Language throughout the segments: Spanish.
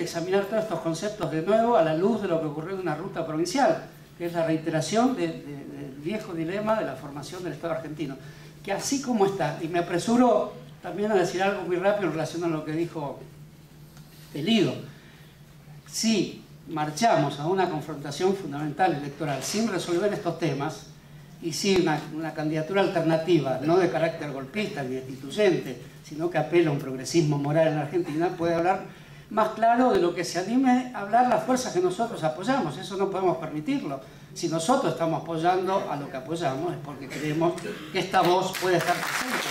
que examinar todos estos conceptos de nuevo a la luz de lo que ocurrió en una ruta provincial, que es la reiteración del viejo dilema de la formación del Estado argentino, que así como está, y me apresuro también a decir algo muy rápido en relación a lo que dijo Lido, si marchamos a una confrontación fundamental electoral sin resolver estos temas, y si una candidatura alternativa, no de carácter golpista ni destituyente, sino que apela a un progresismo moral en la Argentina, puede hablar más claro de lo que se anime a hablar las fuerzas que nosotros apoyamos. Eso no podemos permitirlo. Si nosotros estamos apoyando a lo que apoyamos es porque creemos que esta voz puede estar presente.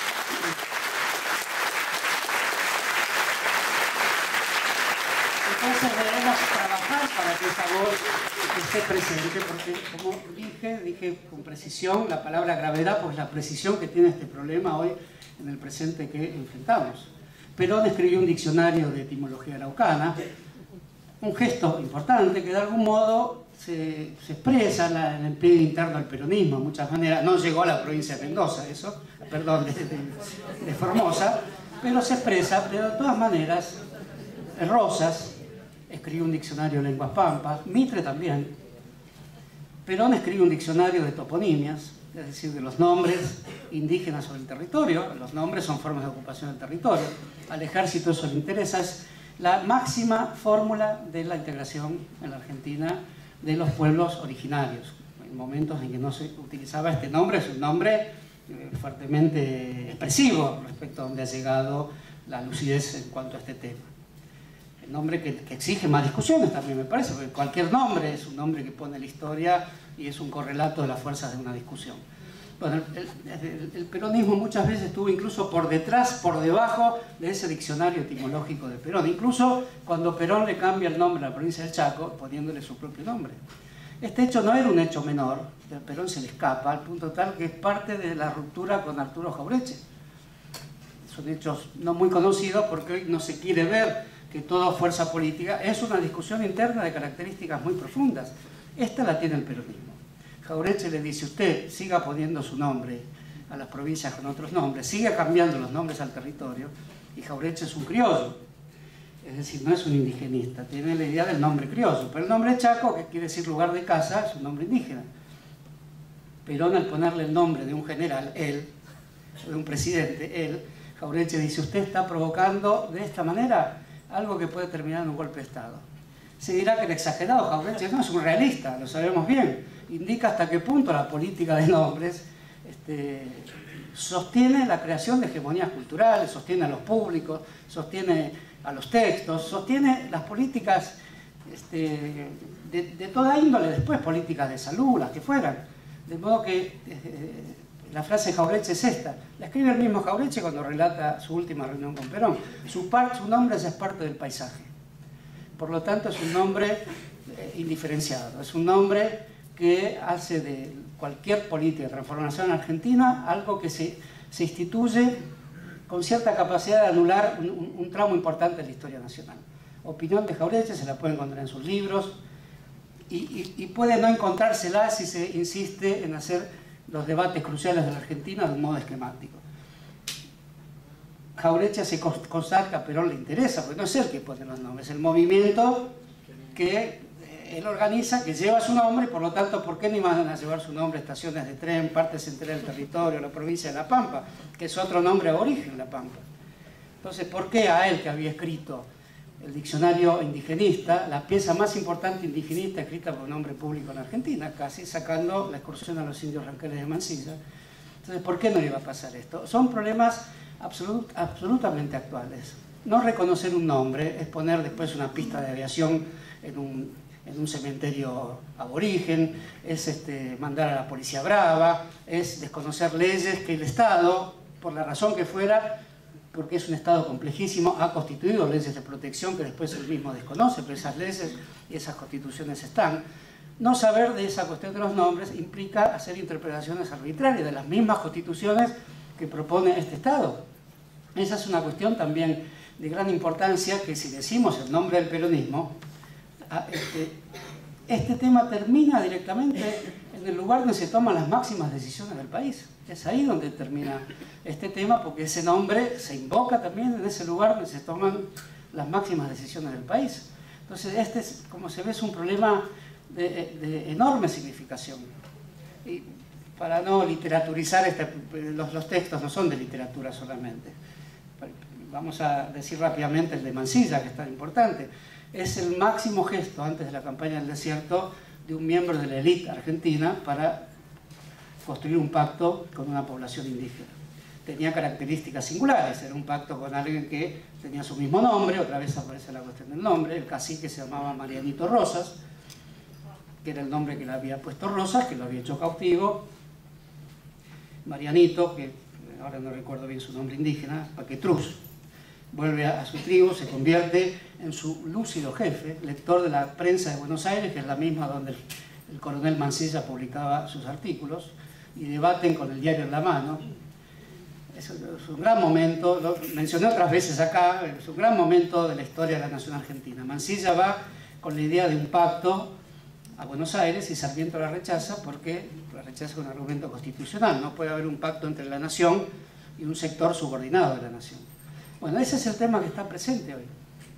Entonces debemos trabajar para que esa voz esté presente, porque como dije con precisión la palabra gravedad, pues la precisión que tiene este problema hoy en el presente que enfrentamos. Perón escribió un diccionario de etimología araucana, un gesto importante que de algún modo se expresa en el pliegue interno del peronismo, de muchas maneras. No llegó a la provincia de Mendoza, eso, perdón, de Formosa, pero se expresa, pero de todas maneras. Rosas escribió un diccionario de lenguas pampas, Mitre también. Perón escribe un diccionario de toponimias, es decir, de los nombres indígenas sobre el territorio. Los nombres son formas de ocupación del territorio. Al ejército eso le interesa. Es la máxima fórmula de la integración en la Argentina de los pueblos originarios. En momentos en que no se utilizaba este nombre, es un nombre fuertemente expresivo respecto a donde ha llegado la lucidez en cuanto a este tema. El nombre que exige más discusiones también me parece, porque cualquier nombre es un nombre que pone la historia y es un correlato de las fuerzas de una discusión. Bueno, el peronismo muchas veces estuvo incluso por detrás, por debajo de ese diccionario etimológico de Perón, incluso cuando Perón le cambia el nombre a la provincia del Chaco, poniéndole su propio nombre. Este hecho no era un hecho menor, a Perón se le escapa, al punto tal que es parte de la ruptura con Arturo Jauretche. Son hechos no muy conocidos porque hoy no se quiere ver que toda fuerza política es una discusión interna de características muy profundas. Esta la tiene el peronismo. Jauretche le dice: usted siga poniendo su nombre a las provincias con otros nombres, siga cambiando los nombres al territorio, y Jauretche es un criollo, es decir, no es un indigenista, tiene la idea del nombre criollo, pero el nombre Chaco, que quiere decir lugar de casa, es un nombre indígena. Perón, al ponerle el nombre de un general, él, o de un presidente, él, Jauretche dice: usted está provocando de esta manera algo que puede terminar en un golpe de Estado. Se dirá que el exagerado Jauretche no es un realista, lo sabemos bien, indica hasta qué punto la política de nombres sostiene la creación de hegemonías culturales, sostiene a los públicos, sostiene a los textos, sostiene las políticas de toda índole, después políticas de salud, las que fueran. De modo que la frase de Jauretche es esta, la escribe el mismo Jauretche cuando relata su última reunión con Perón. Su nombre es parte del paisaje, por lo tanto es un nombre indiferenciado, es un nombre que hace de cualquier política de transformación argentina algo que se instituye con cierta capacidad de anular un tramo importante de la historia nacional. Opinión de Jauretche se la puede encontrar en sus libros y puede no encontrársela si se insiste en hacer los debates cruciales de la Argentina de un modo esquemático. Jauretche se constata que a Perón le interesa, porque no es él que pone los nombres, es el movimiento que él organiza, que lleva su nombre, y por lo tanto, ¿por qué no iban a llevar su nombre estaciones de tren, partes enteras del territorio, la provincia de La Pampa, que es otro nombre aborigen, La Pampa? Entonces, ¿por qué a él, que había escrito el diccionario indigenista, la pieza más importante indigenista escrita por un hombre público en Argentina, casi sacando la excursión a los indios ranqueles de Mansilla? Entonces, ¿por qué no iba a pasar esto? Son problemas absolutamente actuales. No reconocer un nombre es poner después una pista de aviación en un cementerio aborigen, es mandar a la policía brava, es desconocer leyes que el Estado, por la razón que fuera, porque es un Estado complejísimo, ha constituido leyes de protección que después él mismo desconoce, pero esas leyes y esas constituciones están. No saber de esa cuestión de los nombres implica hacer interpretaciones arbitrarias de las mismas constituciones que propone este Estado. Esa es una cuestión también de gran importancia, que si decimos el nombre del peronismo, este tema termina directamente en el lugar donde se toman las máximas decisiones del país. Es ahí donde termina este tema, porque ese nombre se invoca también en ese lugar donde se toman las máximas decisiones del país. Entonces, este, como se ve, es un problema de enorme significación. Y para no literaturizar, los textos no son de literatura solamente. Vamos a decir rápidamente el de Mansilla, que es tan importante. Es el máximo gesto antes de la campaña del desierto de un miembro de la élite argentina para construir un pacto con una población indígena. Tenía características singulares, era un pacto con alguien que tenía su mismo nombre, otra vez aparece la cuestión del nombre, el cacique se llamaba Marianito Rosas, que era el nombre que le había puesto Rosas, que lo había hecho cautivo. Marianito, que ahora no recuerdo bien su nombre indígena, Paquetruz, vuelve a su tribu, se convierte en su lúcido jefe, lector de la prensa de Buenos Aires, que es la misma donde el coronel Mansilla publicaba sus artículos, y debaten con el diario en la mano. Es un gran momento, lo mencioné otras veces acá, es un gran momento de la historia de la nación argentina. Mansilla va con la idea de un pacto a Buenos Aires y Sarmiento la rechaza porque la rechaza con un argumento constitucional. No puede haber un pacto entre la nación y un sector subordinado de la nación. Bueno, ese es el tema que está presente hoy.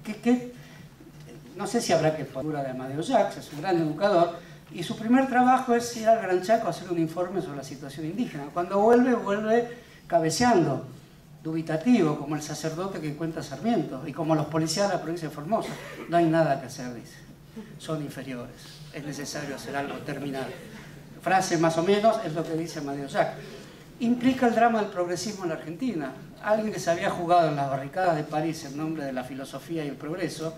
No sé si habrá que figura de Amadeo Jacques, es un gran educador, y su primer trabajo es ir al Gran Chaco a hacer un informe sobre la situación indígena. Cuando vuelve cabeceando, dubitativo, como el sacerdote que cuenta Sarmiento, y como los policías de la provincia de Formosa. No hay nada que hacer, dice. Son inferiores. Es necesario hacer algo, terminar. Frase más o menos es lo que dice Amadeo Jacques. Implica el drama del progresismo en la Argentina. Alguien que se había jugado en las barricadas de París en nombre de la filosofía y el progreso,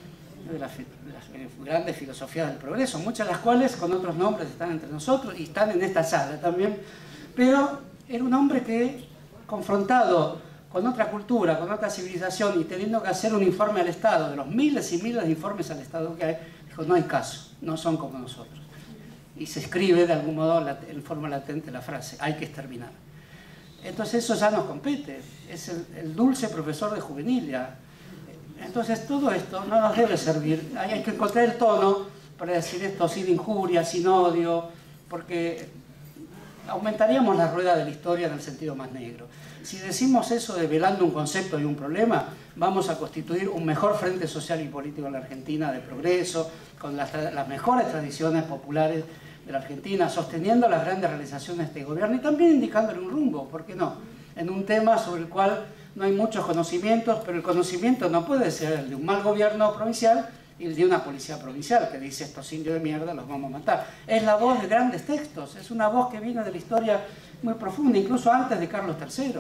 de las grandes filosofías del progreso, muchas de las cuales con otros nombres están entre nosotros y están en esta sala también, pero era un hombre que, confrontado con otra cultura, con otra civilización y teniendo que hacer un informe al Estado, de los miles y miles de informes al Estado que hay, dijo, no hay caso, no son como nosotros. Y se escribe de algún modo en forma latente la frase, hay que exterminar. Entonces eso ya nos compete, es el dulce profesor de juvenilia. Entonces todo esto no nos debe servir, hay que encontrar el tono para decir esto sin injuria, sin odio, porque aumentaríamos la rueda de la historia en el sentido más negro. Si decimos eso develando un concepto y un problema, vamos a constituir un mejor frente social y político en la Argentina de progreso, con las mejores tradiciones populares de la Argentina, sosteniendo las grandes realizaciones de este gobierno y también indicándole un rumbo, ¿por qué no? En un tema sobre el cual no hay muchos conocimientos, pero el conocimiento no puede ser el de un mal gobierno provincial y el de una policía provincial que dice estos indios de mierda los vamos a matar. Es la voz de grandes textos, es una voz que viene de la historia muy profunda, incluso antes de Carlos III,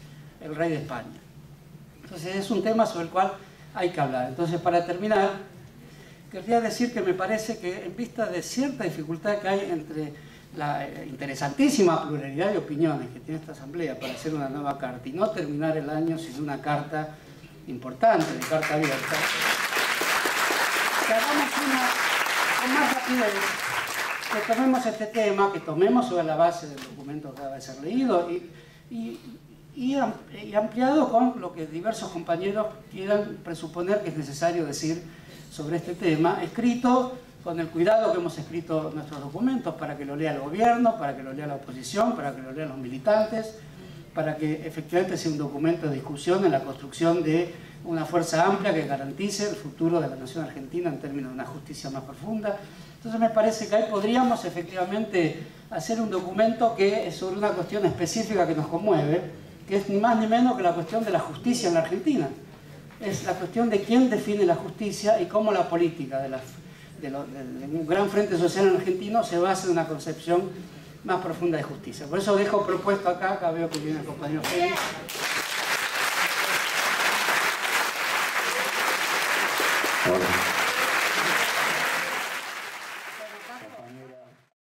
el rey de España. Entonces es un tema sobre el cual hay que hablar. Entonces, para terminar, querría decir que me parece que en vista de cierta dificultad que hay entre la interesantísima pluralidad de opiniones que tiene esta asamblea para hacer una nueva carta y no terminar el año sin una carta importante, de carta abierta, que hagamos una con más rapidez, que tomemos este tema, que tomemos sobre la base del documento que acaba de ser leído y ampliado con lo que diversos compañeros quieran presuponer que es necesario decir sobre este tema, escrito con el cuidado que hemos escrito nuestros documentos, para que lo lea el gobierno, para que lo lea la oposición, para que lo lean los militantes, para que efectivamente sea un documento de discusión en la construcción de una fuerza amplia que garantice el futuro de la nación argentina en términos de una justicia más profunda. Entonces me parece que ahí podríamos efectivamente hacer un documento que es sobre una cuestión específica que nos conmueve, que es ni más ni menos que la cuestión de la justicia en la Argentina. Es la cuestión de quién define la justicia y cómo la política de un gran frente social argentino se basa en una concepción más profunda de justicia. Por eso dejo propuesto acá veo que viene el compañero Félix. Hola.